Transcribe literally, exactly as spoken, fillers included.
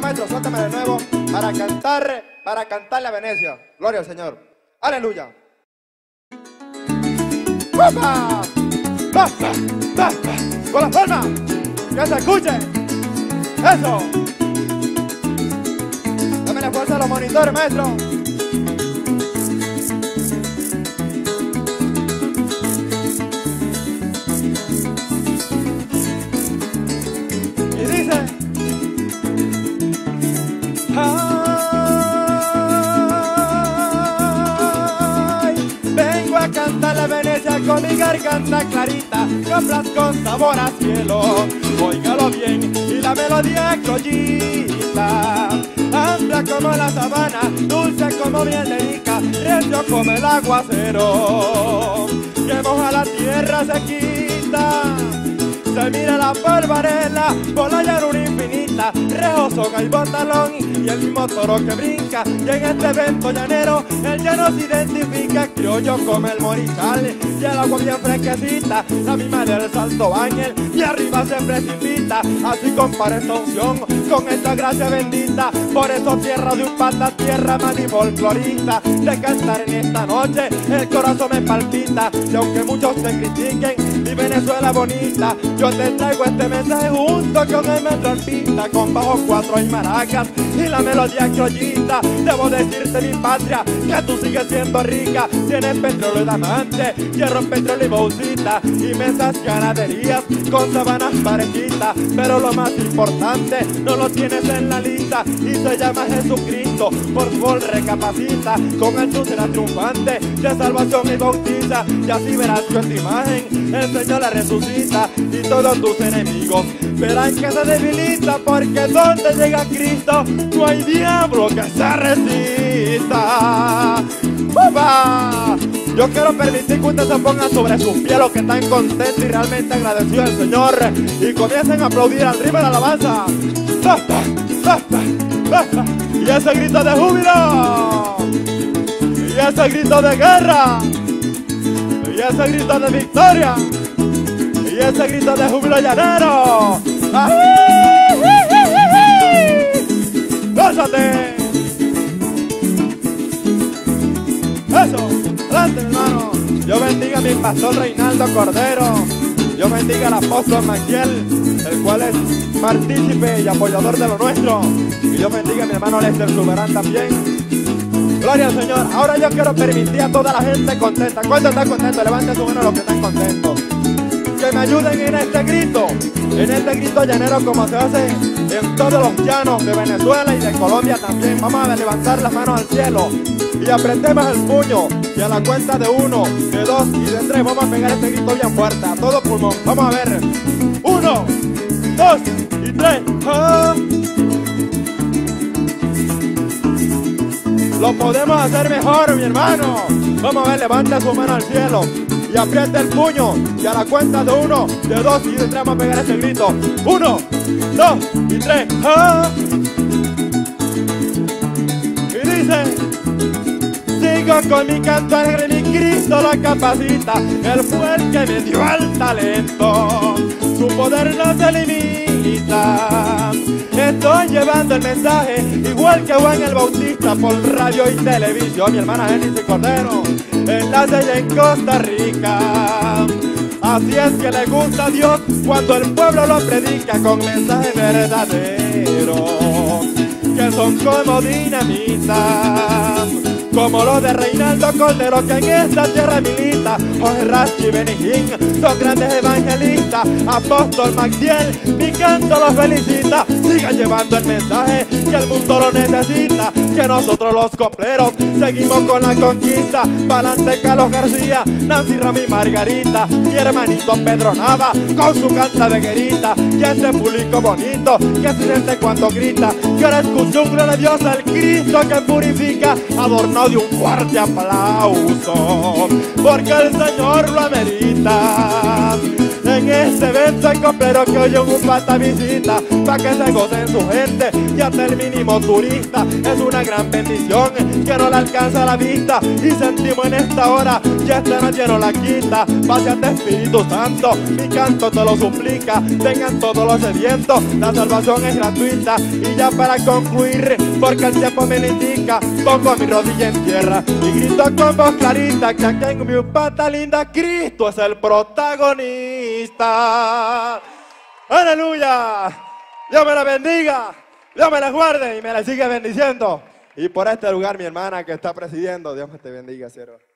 maestro, suéltame de nuevo para cantar, para cantarle a Venecia. Gloria al Señor. Aleluya. ¡Papa! ¡Papa! ¡Papa! ¡Con las palmas! ¡Que se escuche! ¡Eso! Dame la fuerza a los monitores, maestro. Y dice... Ay, vengo a cantar la Venecia con mi garganta clarita, coplas con sabor a cielo. Óigalo bien y la melodía criollita, amplia como la sabana, dulce como miel de rica, recio como el aguacero que moja la tierra sequita. Se mira la polvarela por la llanura infinita, rejoso gaibón talón y el mismo toro que brinca. Y en este evento llanero el llano se identifica, criollo como el morichal y el agua bien fresquecita, la misma del Salto Ángel y arriba se precipita. Así compara esta unción con esta gracia bendita, por eso tierra de un pata, tierra más y folclorista. De cantar en esta noche el corazón me palpita, y aunque muchos te critiquen mi Venezuela bonita, yo te traigo este mensaje junto con el metro Alpita, con bajo cuatro y maracas y la melodía criollita. Debo decirte, mi patria, que tú sigues siendo rica. Tienes petróleo y diamante, hierro, petróleo y bauxita, inmensas ganaderías con sabanas parejitas. Pero lo más importante no lo tienes en la lista, y se llama Jesucristo. Por favor recapacita, con él tú serás triunfante de salvación y bautiza. Y así verás que en tu imagen el Señor la resucita, y todos tus enemigos verán que se debilita, porque donde llega Cristo no hay diablo que se resista. ¡Papá! Yo quiero permitir que usted se ponga sobre sus pies, los que están contentos y realmente agradecidos al Señor, y comiencen a aplaudir al ritmo de la alabanza. ¡Basta! ¡Basta! ¡Basta! Y ese grito de júbilo, y ese grito de guerra, y ese grito de victoria, y ese grito de júbilo llanero. ¡Ay! ¡Gózate! Eso, adelante, hermano. Dios bendiga a mi pastor Reinaldo Cordero. Dios bendiga al apóstol Maquiel, el cual es partícipe y apoyador de lo nuestro. Y Dios bendiga a mi hermano Lester Soberán también. Gloria al Señor. Ahora yo quiero permitir a toda la gente contenta. ¿Cuántos están contentos? Levanten su mano los que están contentos. Que me ayuden en este grito, en este grito llanero, como se hace en todos los llanos de Venezuela y de Colombia también. Vamos a levantar las manos al cielo y apretemos el puño, y a la cuenta de uno, de dos y de tres vamos a pegar este grito bien fuerte, a todo pulmón. Vamos a ver, uno, dos y tres. ¡Ah! Lo podemos hacer mejor, mi hermano. Vamos a ver, levanta su mano al cielo y aprieta el puño, y a la cuenta de uno, de dos y de tres vamos a pegar este grito. Uno, dos y tres. ¡Ah! Y dice: sigo con mi canto alegre, mi Cristo lo capacita. Él fue el que me dio el talento, su poder no se limita. Estoy llevando el mensaje igual que Juan el Bautista por radio y televisión. Mi hermana Génesis Cordero, enlace ya en Costa Rica. Así es que le gusta a Dios cuando el pueblo lo predica con mensaje verdadero, que son como dinamita, como los de Reinaldo Cordero, que en esta tierra milita. Jorge Rasky y Benijín son grandes evangelistas. Apóstol Magdiel, mi canto los felicita. Sigan llevando el mensaje que el mundo lo necesita, que nosotros los copleros seguimos con la conquista. Pa'lante Carlos García, Nancy Rami y Margarita, mi hermanito Pedro Nava con su canta de guerita. Y ese público bonito que se siente cuando grita, que ahora escucha un gloria a Dios, el Cristo que purifica, adornado de un fuerte aplauso, porque el Señor lo amerita. En este evento hay copleros que hoy un pata visita, pa' que se gocen su gente y hasta el mínimo turista. Es una gran bendición que no le alcanza la vista, y sentimos en esta hora que esta noche no la quita. Pásate Espíritu Santo, mi canto te lo suplica, vengan todos los sedientos, la salvación es gratuita. Y ya para concluir, porque el tiempo me lo indica, pongo mi rodilla en tierra y grito con voz clarita que aquí en mi pata linda Cristo es el protagonista. ¡Aleluya! Dios me la bendiga, Dios me la guarde y me la sigue bendiciendo. Y por este lugar mi hermana que está presidiendo, Dios me te bendiga, sierva.